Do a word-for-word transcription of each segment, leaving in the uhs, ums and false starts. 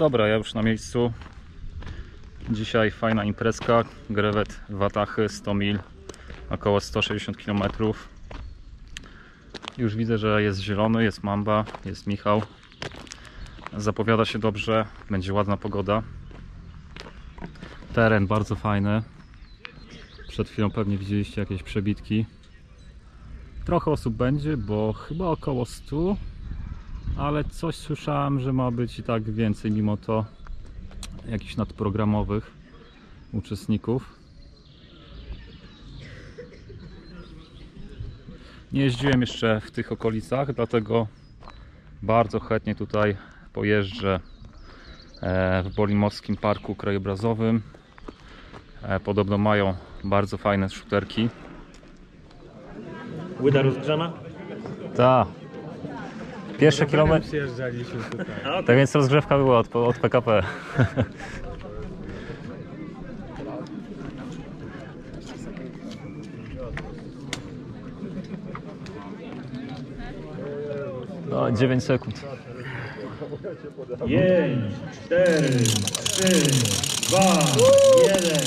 dobra, ja już na miejscu. Dzisiaj fajna imprezka, Grewet Watachy, sto mil, około sto sześćdziesiąt kilometrów. Już widzę, że jest zielony, jest Mamba, jest Michał. Zapowiada się dobrze, będzie ładna pogoda. Teren bardzo fajny. Przed chwilą pewnie widzieliście jakieś przebitki. Trochę osób będzie, bo chyba około stu, ale coś słyszałem, że ma być i tak więcej mimo to jakichś nadprogramowych uczestników. Nie jeździłem jeszcze w tych okolicach, dlatego bardzo chętnie tutaj pojeżdżę w Bolimorskim Parku Krajobrazowym. Podobno mają bardzo fajne shooterki. Łyda rozgrzana? Tak. Pierwszy kilometr. Przyjeżdżaliśmy tutaj. Tak więc rozgrzewka była od, od P K P. No, dziewięć sekund. pięć, cztery, trzy, dwa, jeden.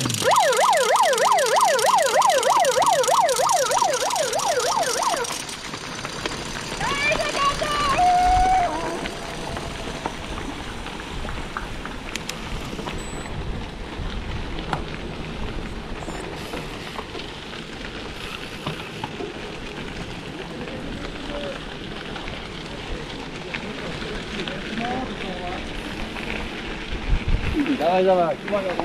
Dawaj, dawaj.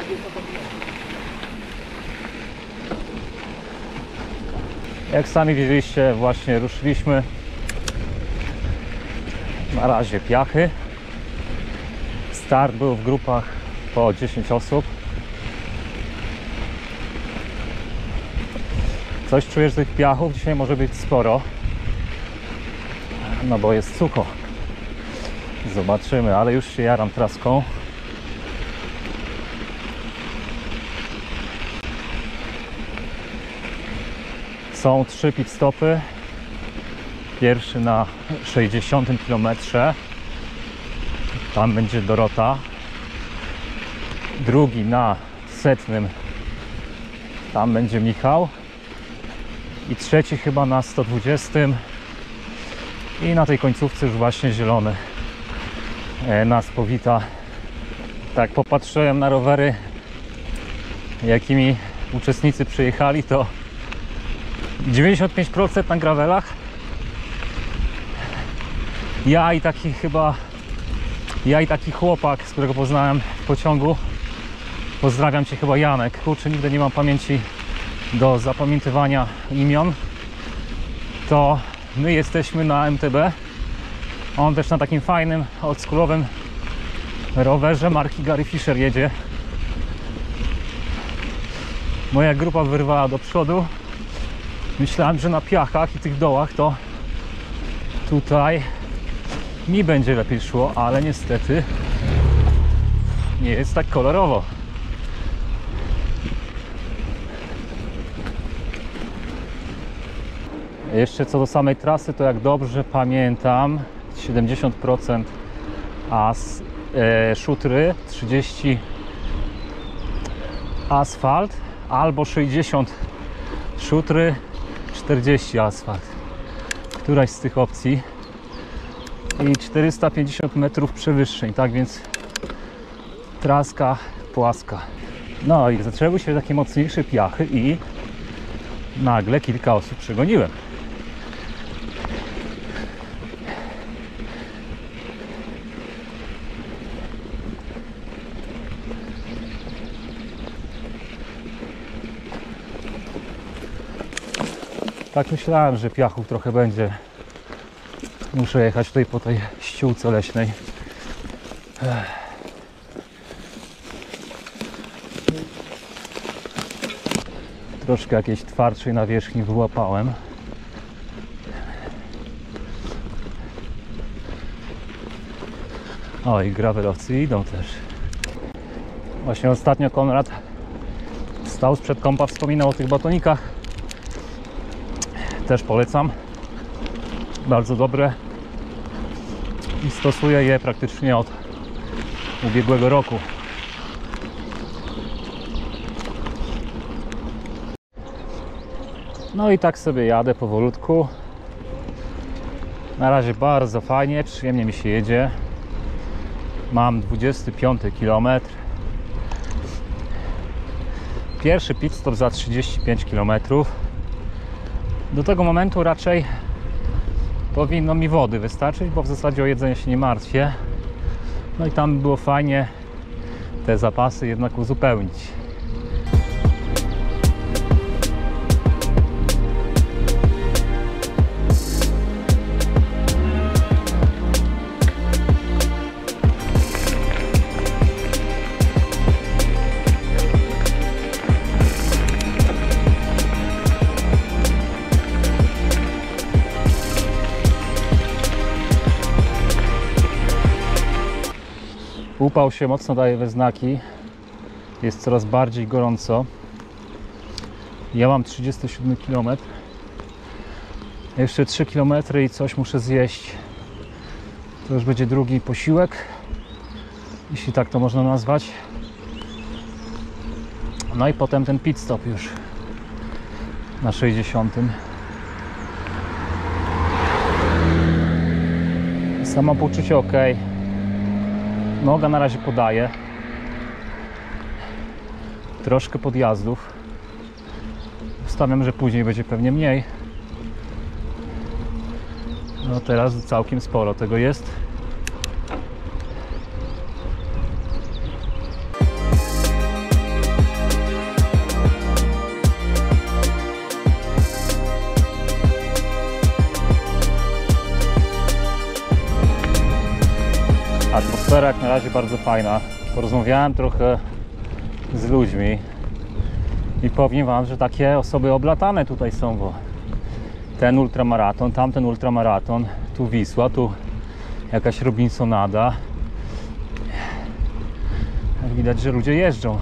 Jak sami widzieliście, właśnie ruszyliśmy. Na razie piachy. Start był w grupach po dziesięć osób. Coś czuję, że tych piachów dzisiaj może być sporo. No bo jest sucho. Zobaczymy, ale już się jaram traską. Są trzy pit stopy. Pierwszy na sześćdziesiątym kilometrze. Tam będzie Dorota. Drugi na setnym. Tam będzie Michał. I trzeci chyba na sto dwudziestym. I na tej końcówce już właśnie zielony nas powita. Tak popatrzyłem na rowery, jakimi uczestnicy przyjechali, to dziewięćdziesiąt pięć procent na gravelach. Ja i taki chyba ja i taki chłopak, z którego poznałem w pociągu. Pozdrawiam cię, chyba Janek. Kurczę, nigdy nie mam pamięci do zapamiętywania imion. To my jesteśmy na M T B. On też na takim fajnym, oldschoolowym rowerze marki Gary Fisher jedzie. Moja grupa wyrwała do przodu. Myślałem, że na piachach i tych dołach to tutaj mi będzie lepiej szło, ale niestety nie jest tak kolorowo. Jeszcze co do samej trasy, to jak dobrze pamiętam, siedemdziesiąt procent as, e, szutry, trzydzieści asfalt, albo sześćdziesiąt szutry, czterdzieści asfalt. Któraś z tych opcji. I czterysta pięćdziesiąt metrów przewyższeń, tak więc traska płaska. No i zaczęły się takie mocniejsze piachy i nagle kilka osób przegoniłem. Tak myślałem, że piachów trochę będzie. Muszę jechać tutaj po tej ściółce leśnej. Troszkę jakiejś twardszej nawierzchni wyłapałem. O, i gravelowcy idą też. Właśnie ostatnio Konrad stał sprzed kompa, wspominał o tych batonikach. Też polecam. Bardzo dobre. I stosuję je praktycznie od ubiegłego roku. No i tak sobie jadę powolutku. Na razie bardzo fajnie, przyjemnie mi się jedzie. Mam dwudziesty piąty kilometr. Pierwszy pit stop za trzydzieści pięć kilometrów. Do tego momentu raczej powinno mi wody wystarczyć, bo w zasadzie o jedzenie się nie martwię. No i tam było fajnie te zapasy jednak uzupełnić. Upał się mocno daje we znaki. Jest coraz bardziej gorąco. Ja mam trzydziesty siódmy kilometr. Jeszcze trzy kilometry i coś muszę zjeść. To już będzie drugi posiłek, jeśli tak to można nazwać. No i potem ten pit stop już na sześćdziesiątym. Samopoczucie ok. Noga na razie podaje. Troszkę podjazdów. Wstawiam, że później będzie pewnie mniej. No teraz całkiem sporo tego jest. Atmosfera jak na razie bardzo fajna. Porozmawiałem trochę z ludźmi i powiem wam, że takie osoby oblatane tutaj są, bo ten ultramaraton, tamten ultramaraton, tu Wisła, tu jakaś Robinsonada. Jak widać, że ludzie jeżdżą.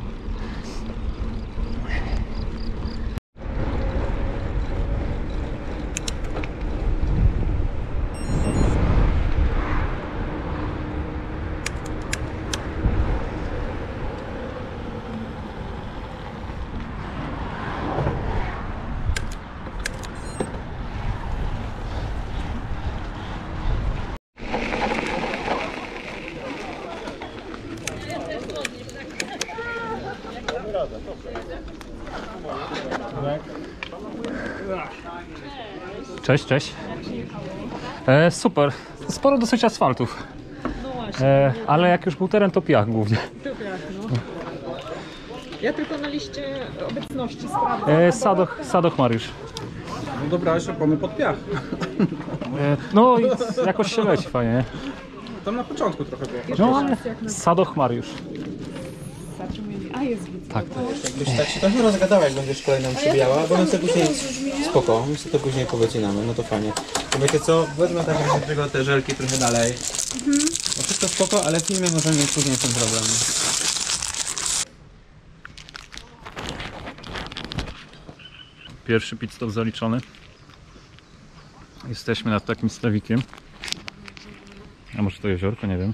Cześć, cześć. E, super. Sporo dosyć asfaltów. No właśnie. E, ale jak już był teren, to piach głównie. To jak, no. Ja tylko na liście obecności sprawdzam. E, Sadoch, Sadoch Mariusz. No dobra, jeszcze pomy pod piach. E, no i jakoś się leci fajnie, nie? Tam na początku trochę było. No ale Sadoch Mariusz. A jest widzę. Tak. Jakbyś tak się trochę rozgadała, jak będziesz kolejną przybijała, bo my sobie później spoko, my sobie to później powycinamy, no to fajnie. To wiecie co, wezmę tak jak tego te żelki trochę dalej. No wszystko spoko, ale w filmie możemy mieć później ten problem. Pierwszy pit stop zaliczony. Jesteśmy nad takim stawikiem. A może to jeziorko, nie wiem.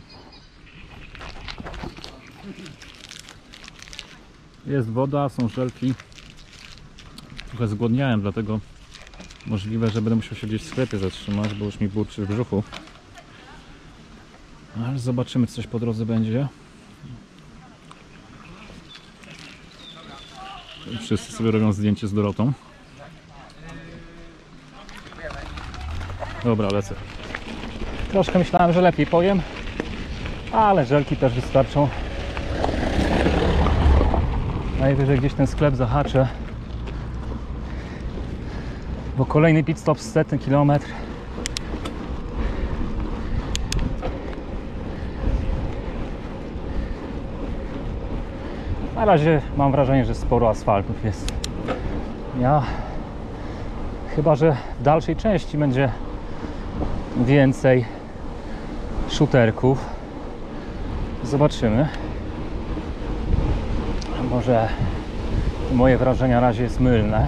Jest woda, są żelki. Trochę zgłodniałem, dlatego możliwe, że będę musiał się gdzieś w sklepie zatrzymać, bo już mi burczy w brzuchu. Ale zobaczymy, co coś po drodze będzie. Wszyscy sobie robią zdjęcie z Dorotą. Dobra, lecę. Troszkę myślałem, że lepiej pojem, ale żelki też wystarczą. Najwyżej gdzieś ten sklep zahaczę, bo kolejny pit stop, setny kilometr. Na razie mam wrażenie, że sporo asfaltów jest. Ja chyba, że w dalszej części będzie więcej shooterków. Zobaczymy. Może moje wrażenia na razie jest mylne.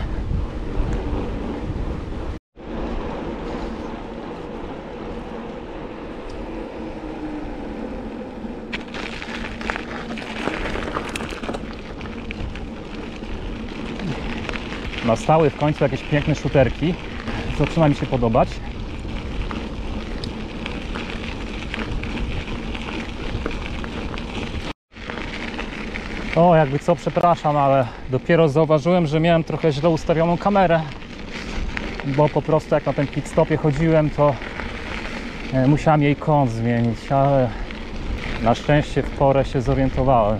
nastały w końcu jakieś piękne shooterki. Zaczyna mi się podobać. O, jakby co, przepraszam, ale dopiero zauważyłem, że miałem trochę źle ustawioną kamerę, bo po prostu jak na tym pit stopie chodziłem, to musiałem jej kąt zmienić, ale na szczęście w porę się zorientowałem.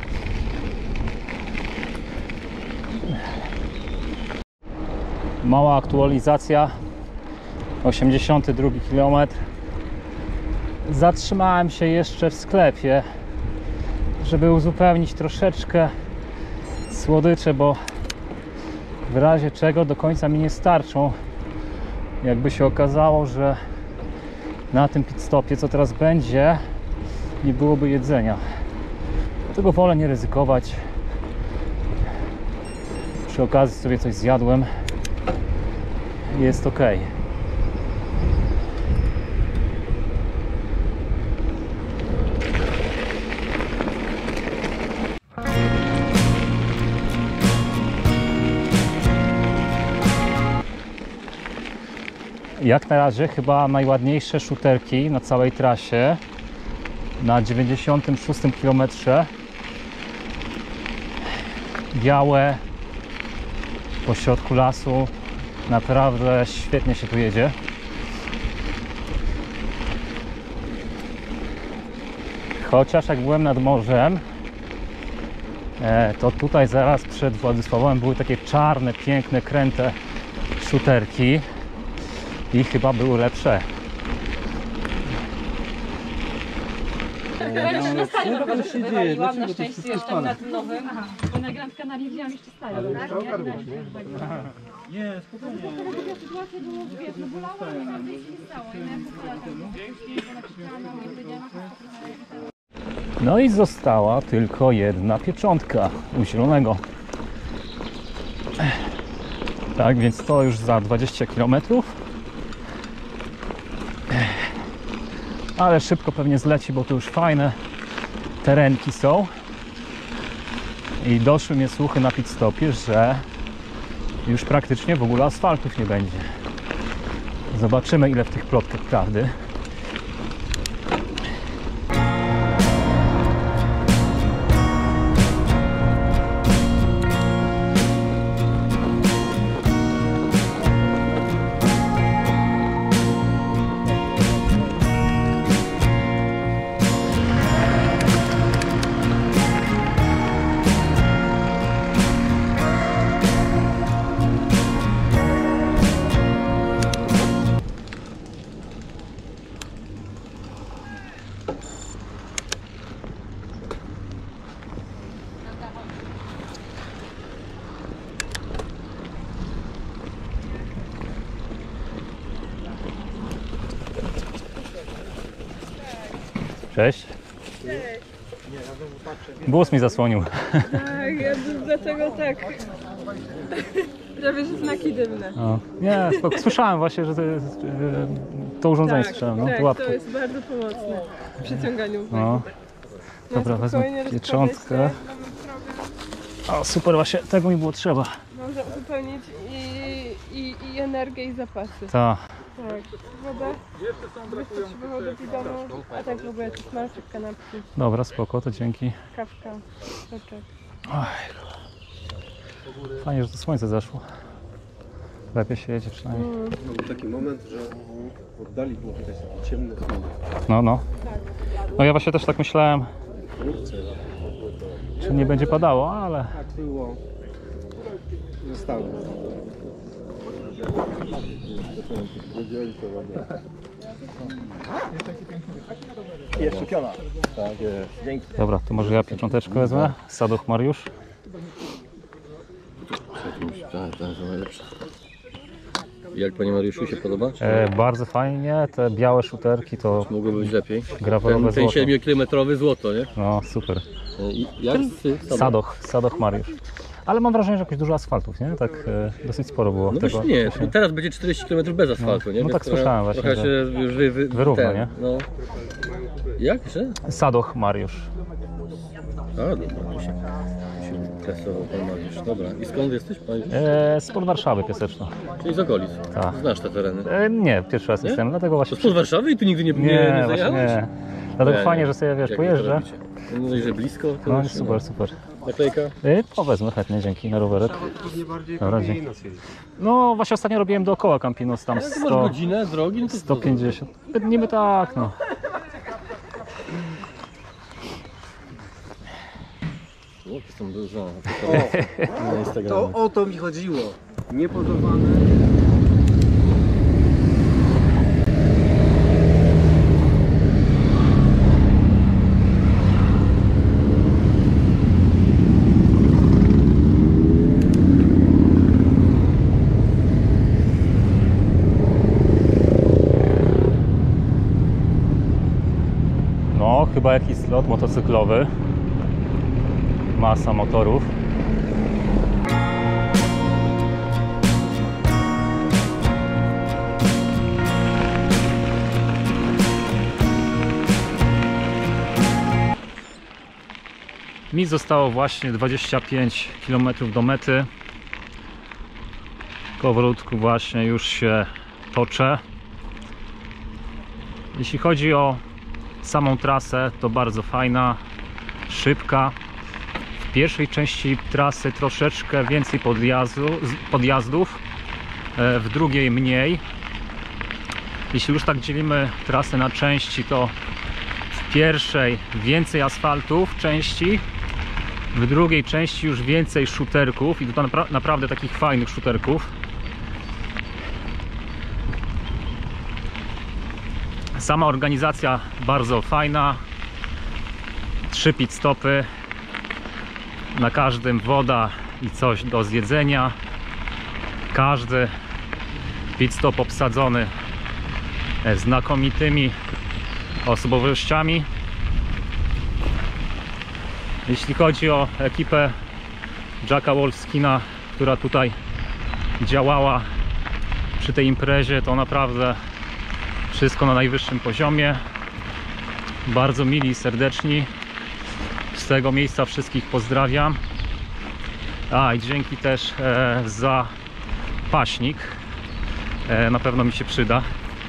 Mała aktualizacja, osiemdziesiąty drugi kilometr. Zatrzymałem się jeszcze w sklepie, żeby uzupełnić troszeczkę słodycze, bo w razie czego do końca mi nie starczą. Jakby się okazało, że na tym pit stopie, co teraz będzie, nie byłoby jedzenia. Dlatego wolę nie ryzykować. Przy okazji sobie coś zjadłem. Jest ok. Jak na razie chyba najładniejsze shooterki na całej trasie, na dziewięćdziesiątym szóstym kilometrze. Białe, po środku lasu. Naprawdę świetnie się tu jedzie. Chociaż jak byłem nad morzem, to tutaj zaraz przed Władysławowem były takie czarne, piękne, kręte shooterki i chyba były lepsze. Co to się dzieje? Dlaczego na szczęście jeszcze na tym nowym, bo na Grand Canaria widziałam jeszcze stare. Nie, spokojnie. Sytuacja było, wiesz, no bolało, ale nic się nie stało. I miałem No i została tylko jedna pieczątka u zielonego. Tak, więc to już za dwadzieścia kilometrów. Ale szybko pewnie zleci, bo to już fajne terenki są. I doszły mnie słuchy na pit stopie, że już praktycznie w ogóle asfaltów nie będzie. Zobaczymy, ile w tych plotkach prawdy. Cześć. Głos mi zasłonił. Tak, ja dlatego tak. Prawie, że znaki dymne. O, nie, spoko. Słyszałem właśnie, że to, jest, że to urządzenie Tak, słyszałem. No, tak, to łatwo. to jest bardzo pomocne w przyciąganiu uwagi. No. Dobra, No, wezmę spokojnie pieczątkę. rozkładaj się, mamy problem. O, super, właśnie tego mi było trzeba. Można uzupełnić i, i, i energię, i zapasy. Ta. Tak, woda. Jeszcze potrzebował do bidonu, a tak w ogóle to smalczyk, kanapki, Dobra, spoko, to dzięki. kawka, soczek. Fajnie, że to słońce zeszło. Lepiej się jedzie przynajmniej. Był taki moment, że w oddali było widać takie ciemne chmury. No, no. No ja właśnie też tak myślałem, czy nie będzie padało, ale... Tak było. Zostało. Jeszcze piona. Tak jest. Dzięki. Dobra, to może ja piecząteczkę wezmę. Sadoch Mariusz. Tak, tak, to najlepsze. Jak panie Mariuszu się podoba? E, bardzo fajnie, te białe shooterki to Mogłoby być lepiej. grawelowe Ten, ten złoto. siedmiokilometrowy złoto, nie? No, super. I jak ty? Sadoch, Sadoch Mariusz. Ale mam wrażenie, że jakoś dużo asfaltów, nie? Tak e, dosyć sporo było No tego. właśnie nie, teraz będzie czterdzieści kilometrów bez asfaltu, nie? no Więc tak trochę- słyszałem właśnie, Trochę że się już wy, wy, wyrówna, ten, nie? No. Jak jeszcze? Sadoch Mariusz. A, dobra, to się, Testował pan Mariusz. Dobra. I skąd jesteś, panie? E, spod Warszawy Piaseczno. Czyli z okolic. Tak. Znasz te tereny. E, nie, pierwszy raz Nie? jestem, dlatego To właśnie... spod Warszawy i tu nigdy nie, nie, Nie, nie właśnie zajechałeś? nie. Dlatego Nie, fajnie, nie. że sobie, wiesz, Jak wy to pojeżdżę. robicie? No dość, że blisko, to No już nie super, ma. super. Naklejka? E, to wezmę chętnie, dzięki, na rowerek. Pewnie bardziej Dobra, dzięki. Campinos jeździ. No właśnie ostatnio robiłem dookoła Campinos, tam Jak masz sto, godzinę drogi, no to sto pięćdziesiąt. Niby tak, no. O, to są dużo. Na Instagramie. To o to mi chodziło. Niepozowane. No, chyba jakiś slot motocyklowy. Masa motorów. Mi zostało właśnie dwadzieścia pięć kilometrów do mety. Powolutku właśnie już się toczę. Jeśli chodzi o samą trasę, to bardzo fajna, szybka. W pierwszej części trasy troszeczkę więcej podjazdu, podjazdów, w drugiej mniej. Jeśli już tak dzielimy trasę na części, to w pierwszej więcej asfaltów części, w drugiej części już więcej shooterków i to napra naprawdę takich fajnych shooterków. Sama organizacja bardzo fajna. Trzy pit stopy. Na każdym woda i coś do zjedzenia. Każdy pit stop obsadzony znakomitymi osobowościami. Jeśli chodzi o ekipę Jacka Wolfskina, która tutaj działała przy tej imprezie, to naprawdę wszystko na najwyższym poziomie. Bardzo mili i serdeczni. Z tego miejsca wszystkich pozdrawiam. A i dzięki też e, za paśnik. E, na pewno mi się przyda.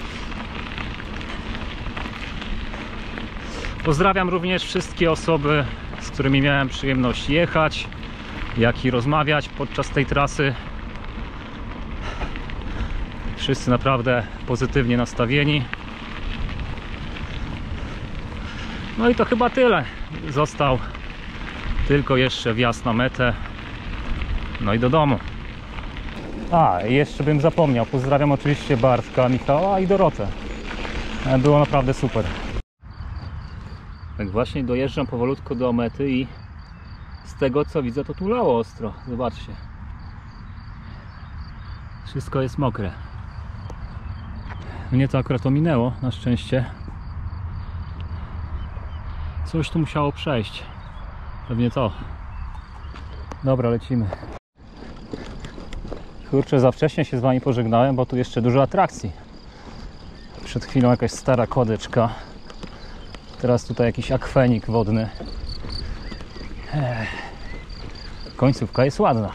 Pozdrawiam również wszystkie osoby, z którymi miałem przyjemność jechać, jak i rozmawiać podczas tej trasy. Wszyscy naprawdę pozytywnie nastawieni. No i to chyba tyle. Został tylko jeszcze wjazd na metę. No i do domu. A, i jeszcze bym zapomniał. Pozdrawiam oczywiście Bartka, Michała i Dorotę. Było naprawdę super. Tak właśnie dojeżdżam powolutku do mety i z tego co widzę, to tu lało ostro. Zobaczcie. Wszystko jest mokre. Mnie to akurat ominęło, na szczęście. Coś tu musiało przejść. Pewnie to. Dobra, lecimy. Kurczę, za wcześnie się z wami pożegnałem, bo tu jeszcze dużo atrakcji. Przed chwilą jakaś stara kodeczka. Teraz tutaj jakiś akwenik wodny. Ech. Końcówka jest ładna.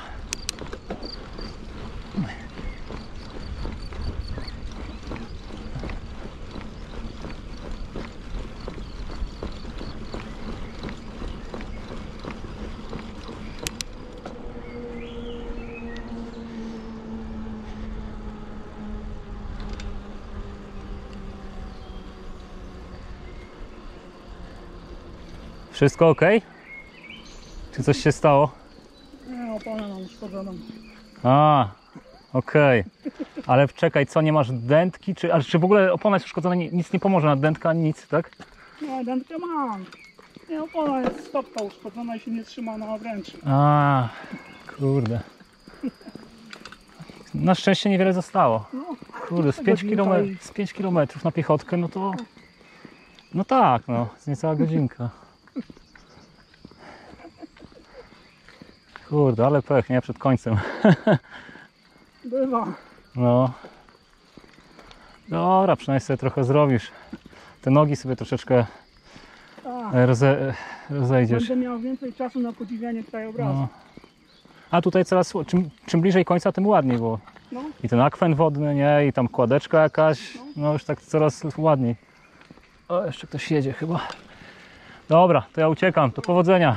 Wszystko ok? Czy coś się stało? Nie, oponę mam uszkodzoną. A, okej. Ale czekaj, co, nie masz dętki? Czy, ale czy w ogóle opona jest uszkodzona? Nic nie pomoże na dętka, ani nic, tak? Nie, dętkę mam. Nie, opona jest stopka uszkodzona i się nie trzyma na obręczy. A, kurde. Na szczęście niewiele zostało. Kurde, z pięć kilometrów, z pięć kilometrów na piechotkę, no to... No tak, no, z niecała godzinka. Kurde, ale pech, nie? Przed końcem. Bywa. No. Dobra, przynajmniej sobie trochę zrobisz. Te nogi sobie troszeczkę Tak. roze, rozejdziesz. Będę miał więcej czasu na podziwianie krajobrazu. No. A tutaj coraz, czym, czym bliżej końca, tym ładniej, bo No. i ten akwen wodny, nie? I tam kładeczka jakaś, no już tak coraz ładniej. O, jeszcze ktoś jedzie chyba. Dobra, to ja uciekam, do powodzenia.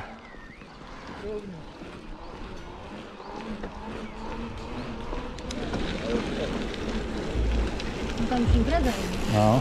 Tam się impreza. No.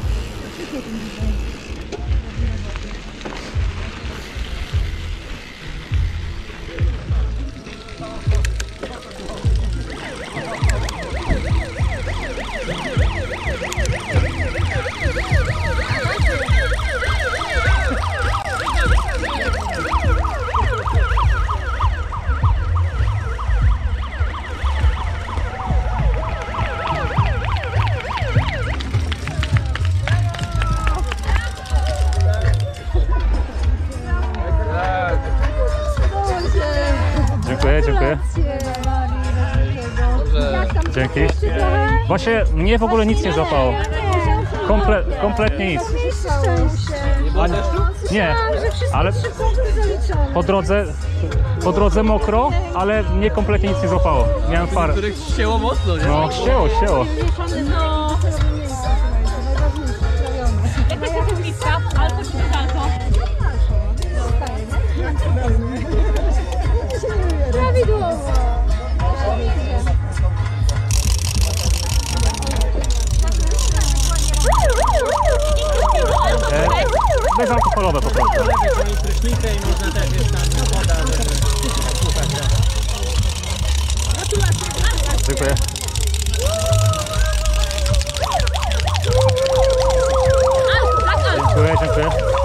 Dziękuję, dziękuję. Dzięki. Właśnie mnie w ogóle nic nie złapało. Komple, kompletnie nic. Nie, ale po drodze, po drodze mokro, ale mnie kompletnie nic nie złapało. Miałem farę. Których ścięło mocno, nie? No, ścięło, ścięło. No. Jakaś taka bliska, albo czy daleko? Prawidłowo. E, bezalkoholowe po prostu. Dziękuję. Dziękuję, dziękuję.